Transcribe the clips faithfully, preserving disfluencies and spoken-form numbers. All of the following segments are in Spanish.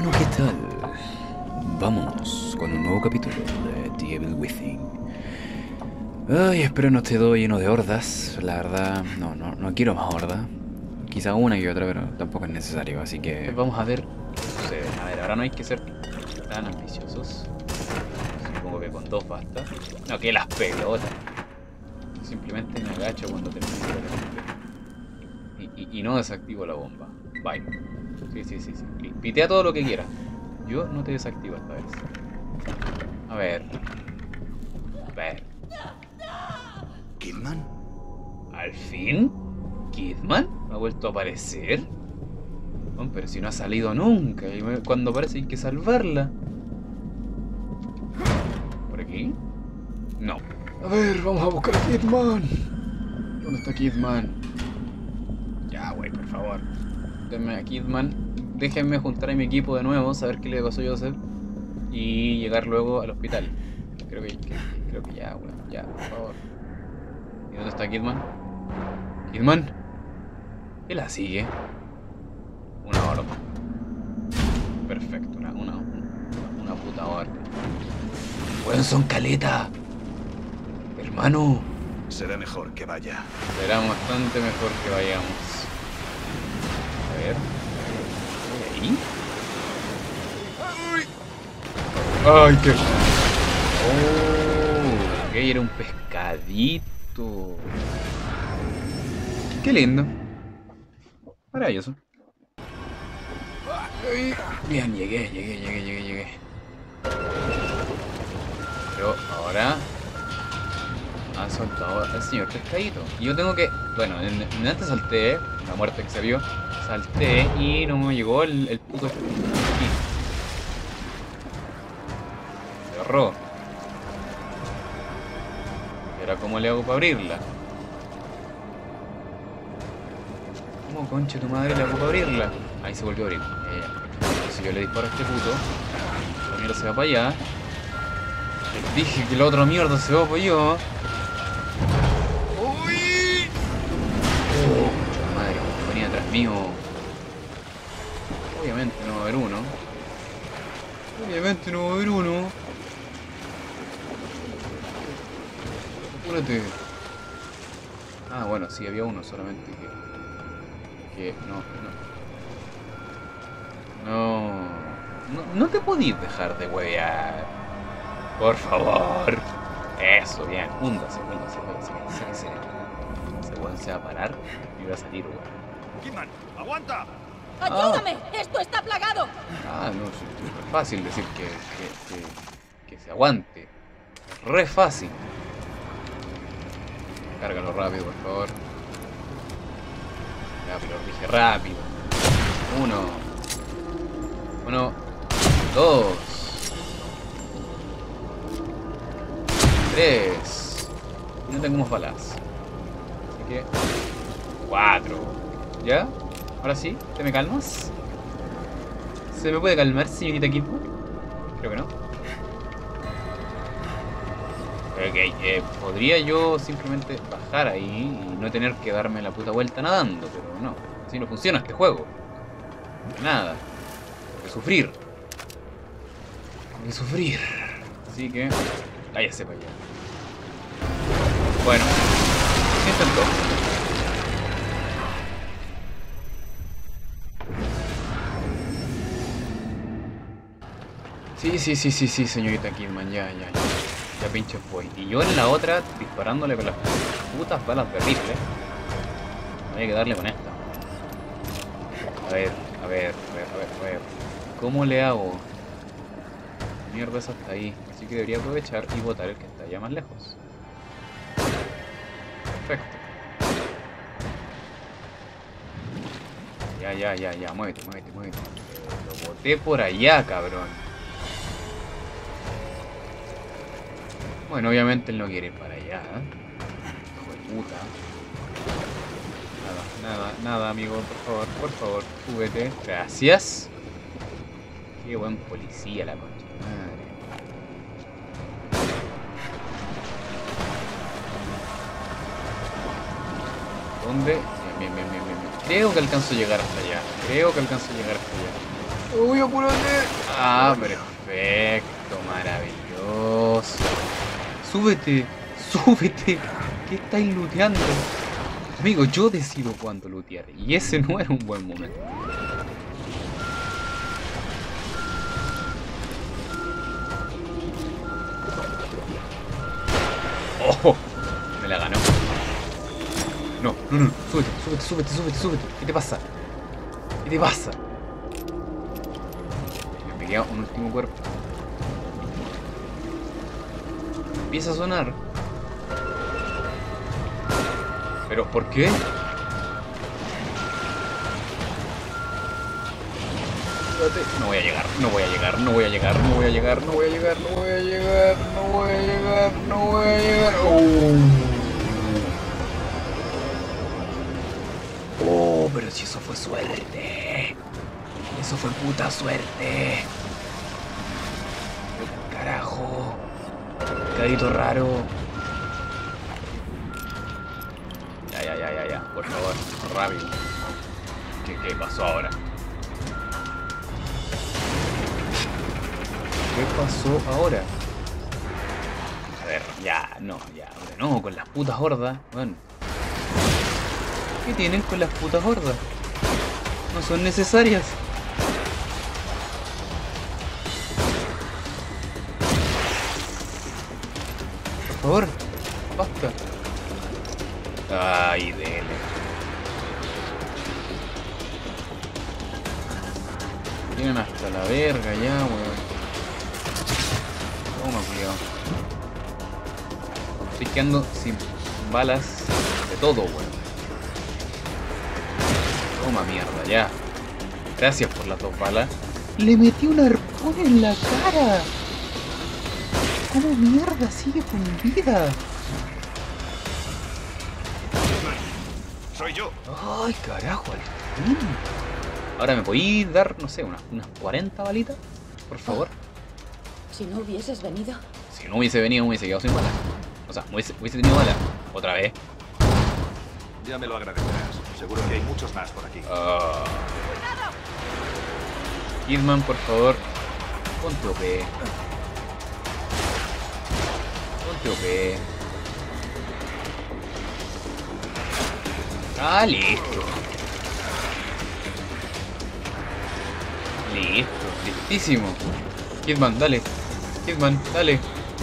Bueno, ¿qué tal? Vamos con un nuevo capítulo de The Evil Within. Ay, espero no esté todo lleno de hordas. La verdad, no, no, no quiero más hordas. Quizá una y otra, pero tampoco es necesario, así que vamos a ver qué sucede. A ver, ahora no hay que ser tan ambiciosos. Supongo que con dos basta. No, que las pelotas. Simplemente me agacho cuando termino de y, y, y no desactivo la bomba. Bye. Sí, sí, sí, sí. Pitea todo lo que quieras. Yo no te desactivo esta vez. A ver. A ver. ¿Kidman? ¿Al fin? ¿Kidman? ¿Ha vuelto a aparecer? Oh, pero si no ha salido nunca. Y cuando aparece hay que salvarla. ¿Por aquí? No. A ver, vamos a buscar a Kidman. ¿Dónde está Kidman? Ya, güey, por favor. Denme a Kidman. Déjenme juntar a mi equipo de nuevo, saber qué le pasó a Joseph. Y llegar luego al hospital. Creo que, que creo que ya, güey. Ya, por favor. ¿Y dónde está Kidman? ¿Kidman? ¿Qué la sigue? Una hora. Perfecto, una, una, una, una puta hora. Bueno, son caleta. Hermano. Será mejor que vaya. Será bastante mejor que vayamos. A ver. ¿Ahí? ¡Ay, qué! Oh, ok, era un pescadito. Qué lindo. Maravilloso. Bien, llegué, llegué, llegué, llegué, llegué. Pero ahora han soltado al señor pescadito. Y yo tengo que... Bueno, en, en antes salté, la muerte que se vio, salté y no me llegó el, el puto... Aquí. Se agarró. ¿Y ahora cómo le hago para abrirla? ¿Cómo concha tu madre le hago para abrirla? Ahí se volvió a abrir. Eh, si yo le disparo a este puto, la mierda se va para allá. Les dije que la otra mierda se va para allá. ¡Uy! Oh, concha madre, venía atrás mío. Obviamente no va a haber uno. Obviamente no va a haber uno. Apúrate. Ah, bueno, sí, había uno, solamente que... Que no, no. No. No, no te podís dejar de huevear. Por favor. Eso, bien. Húndase, húndase, húndase. Sáquese. Ese weón se va a parar y va a salir, weón. ¡Kidman! ¡Aguanta! ¡Ayúdame! Ah. ¡Esto está plagado! Ah, no, es súper fácil decir que, que, que, que se aguante. Es re fácil. Cárgalo rápido, por favor. Ya, pero dije rápido. Uno. Uno. Dos. Tres. Y no tengo más balas. Así que... Cuatro. ¿Ya? Ahora sí, ¿te me calmas? ¿Se me puede calmar, señorita Kidman? Creo que no. Ok, eh, podría yo simplemente bajar ahí y no tener que darme la puta vuelta nadando, pero no. Así no funciona este juego. Nada. Tengo que sufrir. Tengo que sufrir. Así que... váyase para allá. Bueno. Se intentó. Sí, sí, sí, sí, sí, señorita Kidman, ya, ya, ya. Ya pinche fue. Y yo en la otra disparándole con las putas balas de rifle. Había que darle con esta. A ver, a ver, a ver, a ver, a ver. ¿Cómo le hago? Mierda, esa está ahí. Así que debería aprovechar y botar el que está allá más lejos. Perfecto. Ya, ya, ya, ya. Muévete, muévete, muévete. Lo boté por allá, cabrón. Bueno, obviamente él no quiere ir para allá, ¿eh? Hijo de puta. Nada, nada, nada, amigo, por favor, por favor, súbete. Gracias. Qué buen policía la concha de madre. ¿Dónde? Bien, bien, bien, bien, bien. Creo que alcanzo a llegar hasta allá. Creo que alcanzo a llegar hasta allá. Uy, apúrate. Ah, perfecto, maravilloso. Súbete, súbete. ¿Qué estáis looteando? Amigo, yo decido cuándo lootear. Y ese no era un buen momento. ¡Oh! Me la ganó. No, no, no. Súbete, súbete, súbete, súbete, súbete. ¿Qué te pasa? ¿Qué te pasa? Me queda un último cuerpo. Empieza a sonar. ¿Pero por qué? No voy a llegar, no voy a llegar, no voy a llegar, no voy a llegar, no voy a llegar, no voy a llegar, no voy a llegar, no voy a llegar. Oh, oh, pero si eso fue suerte. Eso fue puta suerte. Carajo. Cadito raro. Ya, ya, ya, ya, ya. Por favor, rápido. ¿Qué, qué pasó ahora? ¿Qué pasó ahora? A ver, ya, no, ya, ahora no, con las putas hordas. Bueno. ¿Qué tienen con las putas hordas? No son necesarias. Por favor, basta. Ay, dele. Tienen hasta la verga ya, weón. Toma, cuidado. Estoy quedando sin balas de todo, weón. Toma mierda, ya. Gracias por las dos balas. Le metí un arpón en la cara. ¿Cómo mierda sigue con vida? Soy yo. Ay, carajo, al fin. Ahora me podéis dar, no sé, unas, unas cuarenta balitas, por favor. Si no hubieses venido. Si no hubiese venido, me hubiese quedado sin balas. O sea, hubiese, hubiese tenido balas. Otra vez. Ya me lo agradecerás. Seguro que hay muchos más por aquí. Uh... Kidman, por favor. Ponte O P. Ponte O P. Ah, listo. Listo, listísimo. Kidman, dale. Kidman, dale.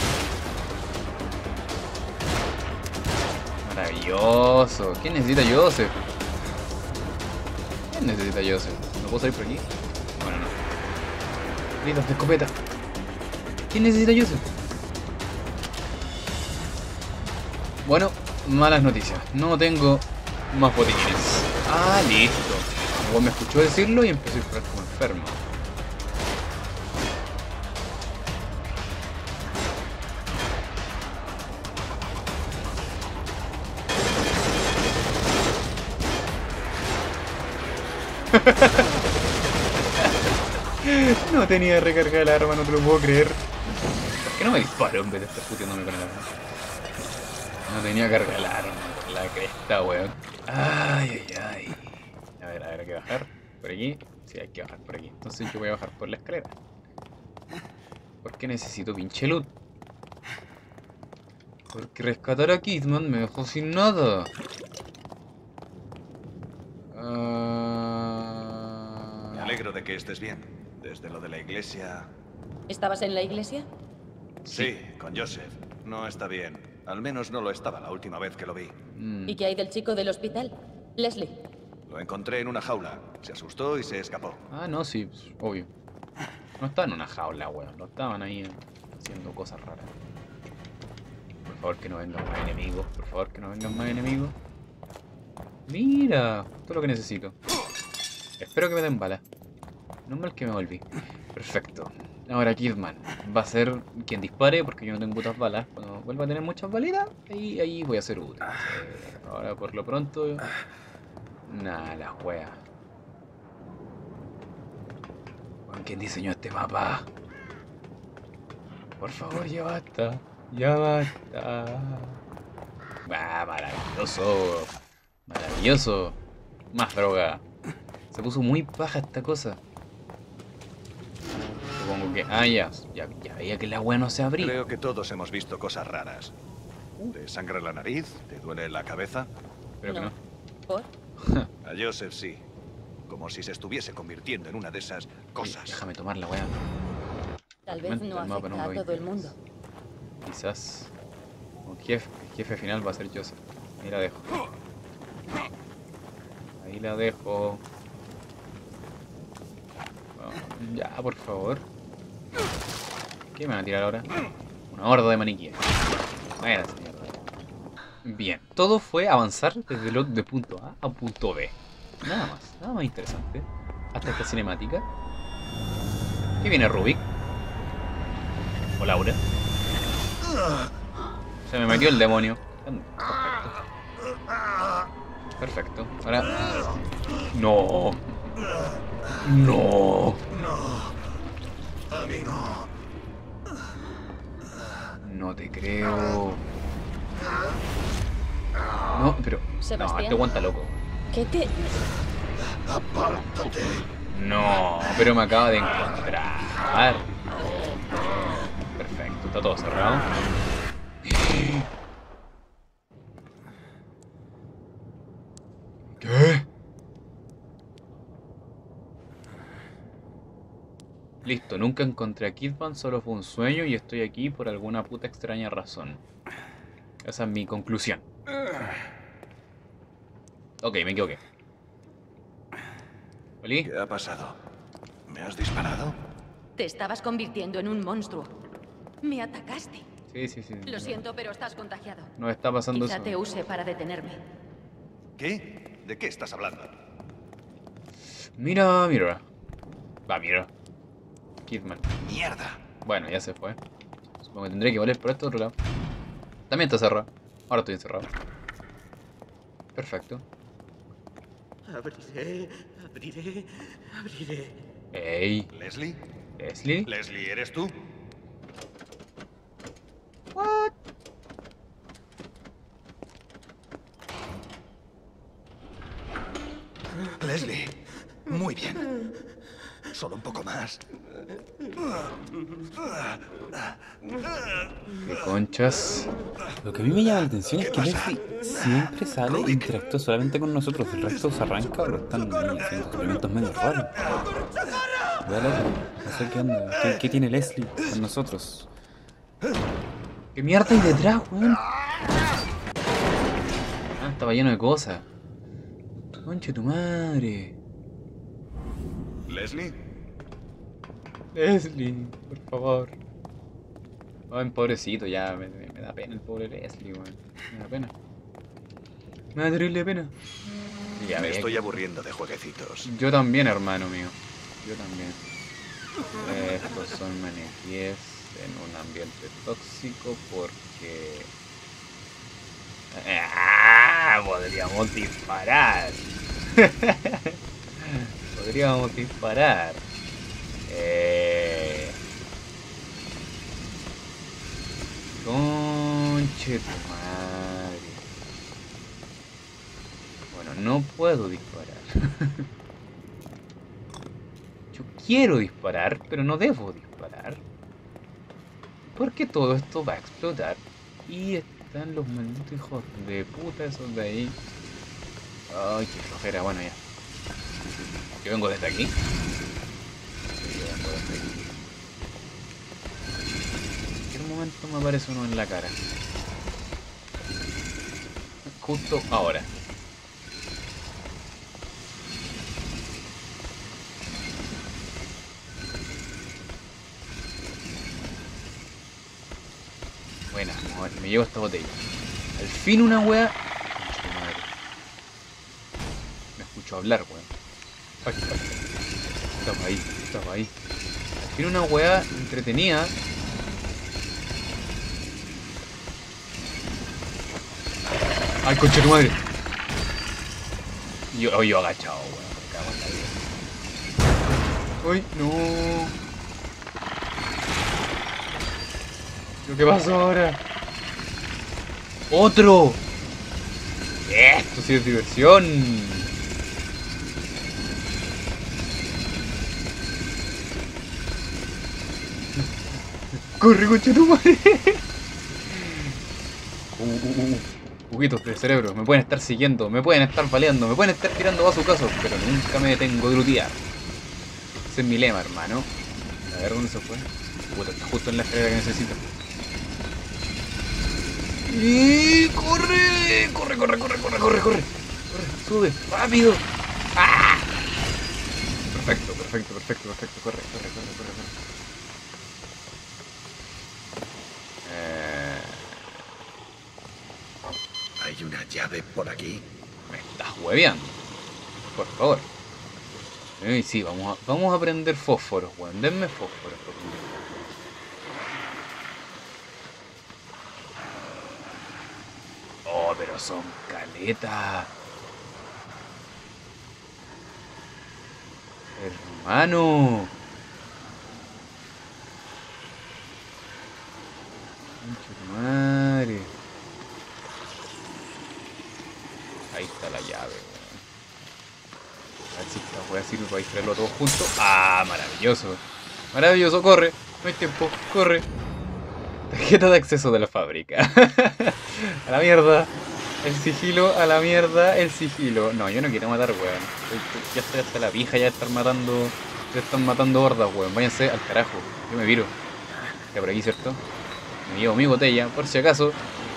Maravilloso. ¿Quién necesita Joseph? ¿Quién necesita Joseph? ¿No puedo salir por aquí? Bueno, no. Gritos de escopeta. ¿Quién necesita Joseph? Bueno, malas noticias. No tengo más botiquines. Ah, listo. Luego me escuchó decirlo y empecé a disparar como enfermo. No tenía recargada el arma, no te lo puedo creer. ¿Por qué no me disparo en vez de estar puteándome con el arma? No tenía cargada el arma, la cresta, weón. Ay, ay, ay. A ver, a ver, hay que bajar por aquí. Sí, hay que bajar por aquí. Entonces yo voy a bajar por la escalera. Porque necesito pinche loot. Porque rescatar a Kidman me dejó sin nada. Uh... Me alegro de que estés bien. Desde lo de la iglesia... ¿Estabas en la iglesia? Sí, con Joseph. No está bien. Al menos no lo estaba la última vez que lo vi. Mm. ¿Y qué hay del chico del hospital? Leslie. Lo encontré en una jaula. Se asustó y se escapó. Ah, no, sí, obvio. No estaba en una jaula, weón. No estaban ahí haciendo cosas raras. Por favor, que no vengan más enemigos. Por favor, que no vengan más enemigos. Mira, todo lo que necesito. Espero que me den balas. No mal que me volví. Perfecto. Ahora Kidman va a ser quien dispare porque yo no tengo putas balas. Cuando vuelva a tener muchas balitas, ahí, ahí voy a ser útil. Eh, ahora por lo pronto... Nada, la wea. ¿Quién diseñó este mapa? Por favor, ya basta. Ya basta. Ah, maravilloso. Maravilloso. Más droga. Se puso muy baja esta cosa. que... Ah, ya, ya, ya veía que la weá no se abría. Creo que todos hemos visto cosas raras. ¿Te sangra la nariz? ¿Te duele la cabeza? Pero que no. ¿Por? A Joseph sí. Como si se estuviese convirtiendo en una de esas Oye, cosas. déjame tomar la weá. Tal vez Momento, no el mapa no afecta lo a todo el vimos. mundo. Quizás un jefe, el jefe final va a ser Joseph. Ahí la dejo. Ahí la dejo. Oh, ya, por favor. ¿Qué me van a tirar ahora? Una horda de maniquíes. Váyanse, mierda. Bien, todo fue avanzar desde el de punto A a punto B. Nada más, nada más interesante. Hasta esta cinemática. ¿Qué viene Rubik? O Laura. Se me metió el demonio. Perfecto. Perfecto. Ahora. No. No. No te creo. No, pero. No, Sebastián. este aguanta loco. ¿Qué te...? No, pero me acaba de encontrar. Perfecto, está todo cerrado. ¿Qué? Listo, nunca encontré a Kidman, solo fue un sueño y estoy aquí por alguna puta extraña razón. Esa es mi conclusión. Ok, me equivoqué. ¿Oli? ¿Qué ha pasado? ¿Me has disparado? Te estabas convirtiendo en un monstruo. Me atacaste. Sí, sí, sí. Lo siento, pero estás contagiado. No está pasando Quizá eso. te use para detenerme. ¿Qué? ¿De qué estás hablando? Mira, mira. Va, mira. Kidman. ¡Mierda! Bueno, ya se fue. Supongo que tendré que volver por este otro lado. También está cerrado. Ahora estoy encerrado. Perfecto. Abriré, abriré, abriré. Ey, ¿Leslie? Leslie. ¿Leslie, eres tú? Leslie, muy bien. Solo un poco más. ¿Qué conchas? Lo que a mí me llama la atención es que Leslie siempre sale e interactúa solamente con nosotros. El resto se arranca o están ahí haciendo experimentos medio raros. Ve al otro, no sé qué onda. ¿Qué, qué tiene Leslie con nosotros? ¿Qué mierda hay detrás, weón? Ah, estaba lleno de cosas. Concha tu madre. ¿Leslie? Leslie, por favor. Ay, pobrecito, ya me, me- me da pena el pobre Leslie, weón. Me da pena. Me da terrible pena. Ya Me veía estoy que- aburriendo de jueguecitos. Yo también, hermano mío. Yo también. Estos son maniquíes en un ambiente tóxico porque... ¡Ah! Podríamos disparar. Podríamos disparar. Eh... Conche tu madre. Bueno, no puedo disparar. Yo quiero disparar, pero no debo disparar. Porque todo esto va a explotar. Y están los malditos hijos de puta esos de ahí. Ay, qué flojera. Bueno, ya. Yo vengo desde aquí. Sí, yo vengo desde aquí. En cualquier momento me aparece uno en la cara. Justo ahora. Buena, me llevo esta botella. Al fin una wea. Concha tu madre. Me escucho hablar, weón. Ay, ay. Estaba ahí, estaba ahí. Al fin una wea entretenida. Ay, concha tu madre. Yo, yo agachado, weón. Me cago en la vida. Ay, no. ¿Lo que pasó ahora? ¡Otro! Esto sí es diversión. ¡Corre, concha tu madre! Uh, uh, uh. Juguitos de cerebro, me pueden estar siguiendo, me pueden estar baleando, me pueden estar tirando bazucazos, pero nunca me detengo de lutear. Ese es mi lema, hermano. A ver dónde se fue. Puta, está justo en la escalera que necesito. ¡Y corre! ¡Corre, corre, corre, corre, corre, corre! ¡Corre! ¡Sube! ¡Rápido! ¡Ah! Perfecto, perfecto, perfecto, perfecto. Corre, corre, corre, corre, corre. Eh... ¿Hay una llave por aquí? Me estás hueveando. Por favor. Y sí, vamos a, vamos a prender fósforos, weón. Denme fósforos. Por favor. Oh, pero son caletas. Hermano. Concha madre. Ahí está la llave, weón. A ver si esta weá sirve para distraerlo todos juntos. ¡Ah! Maravilloso. Maravilloso, corre. No hay tiempo, corre. Tarjeta de acceso de la fábrica. A la mierda. El sigilo, a la mierda, el sigilo. No, yo no quiero matar, weón. Ya estoy hasta la pija ya de estar matando. Ya están matando hordas, weón. Váyanse al carajo. Yo me viro. Está por aquí, ¿cierto? Me llevo mi botella, por si acaso.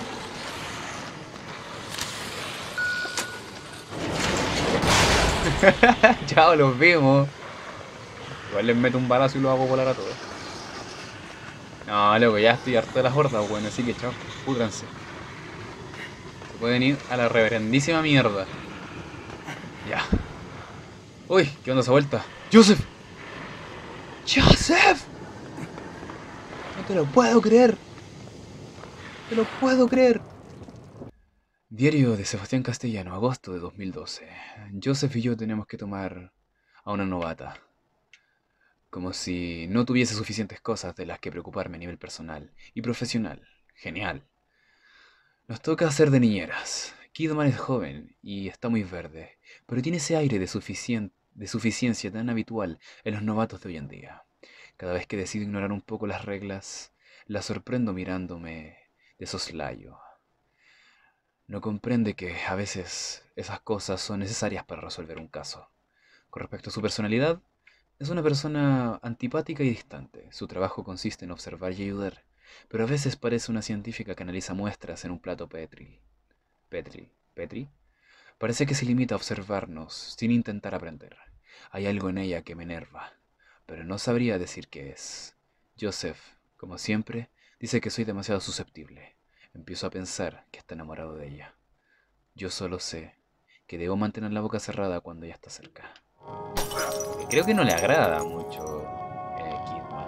Chao, los vemos. Igual les meto un balazo y los hago volar a todos. No, loco, ya estoy harto de las hordas, bueno, así que chao, púdranse. Se pueden ir a la reverendísima mierda. Ya. Uy, ¿qué onda esa vuelta? ¡Joseph! ¡Joseph! No te lo puedo creer. No te lo puedo creer. Diario de Sebastián Castellano, agosto de dos mil doce. Joseph y yo tenemos que tomar a una novata. Como si no tuviese suficientes cosas de las que preocuparme a nivel personal y profesional. Genial. Nos toca hacer de niñeras. Kidman es joven y está muy verde, pero tiene ese aire de, suficien- de suficiencia tan habitual en los novatos de hoy en día. Cada vez que decido ignorar un poco las reglas, la sorprendo mirándome de soslayo. No comprende que a veces esas cosas son necesarias para resolver un caso. Con respecto a su personalidad, es una persona antipática y distante. Su trabajo consiste en observar y ayudar, pero a veces parece una científica que analiza muestras en un plato Petri. Petri, Petri. Parece que se limita a observarnos sin intentar aprender. Hay algo en ella que me enerva, pero no sabría decir qué es. Joseph, como siempre, dice que soy demasiado susceptible. Empiezo a pensar que está enamorado de ella. Yo solo sé que debo mantener la boca cerrada cuando ella está cerca. Creo que no le agrada mucho eh, Kidman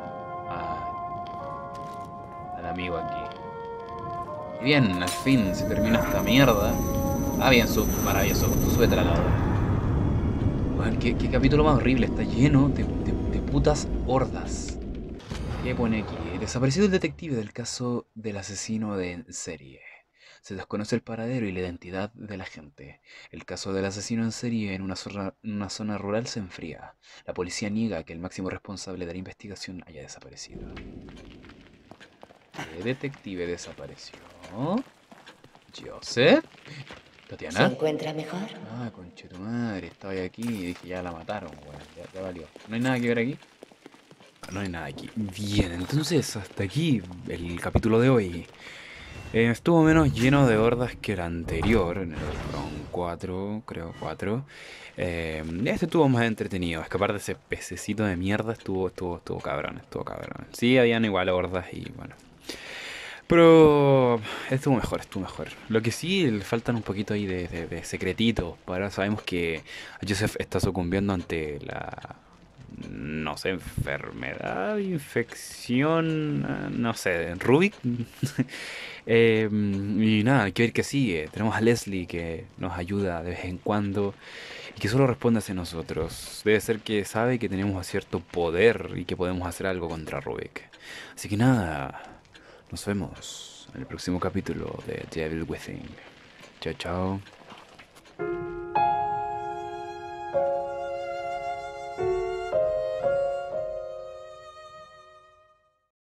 a, al amigo aquí. Y bien, al fin se termina esta mierda. Ah, bien, su, maravilloso, tu suéter al lado. Bueno, ¿qué, qué capítulo más horrible, está lleno de, de, de putas hordas. ¿Qué pone aquí? Desaparecido el detective del caso del asesino de serie. Se desconoce el paradero y la identidad de la gente. El caso del asesino en serie en una zona, en una zona rural se enfría. La policía niega que el máximo responsable de la investigación haya desaparecido. ¿Qué detective desapareció? ¿Joseph? ¿Tatiana? ¿Se encuentra mejor? Ah, conche tu madre, estaba aquí y dije ya la mataron, weón. Ya, ya valió. ¿No hay nada que ver aquí? No hay nada aquí. Bien, entonces hasta aquí el capítulo de hoy. Eh, estuvo menos lleno de hordas que el anterior, en el Front cuatro, creo cuatro. Eh, este estuvo más entretenido. Escapar de ese pececito de mierda estuvo, estuvo, estuvo cabrón, estuvo cabrón. Sí, habían igual hordas y bueno. Pero estuvo mejor, estuvo mejor. Lo que sí, le faltan un poquito ahí de, de, de secretito. Ahora sabemos que Joseph está sucumbiendo ante la... no sé, enfermedad, infección, no sé, Rubik. eh, y nada, hay que ver qué sigue. Tenemos a Leslie que nos ayuda de vez en cuando y que solo responde hacia nosotros. Debe ser que sabe que tenemos cierto poder y que podemos hacer algo contra Rubik. Así que nada, nos vemos en el próximo capítulo de Devil Within. Chao, chao.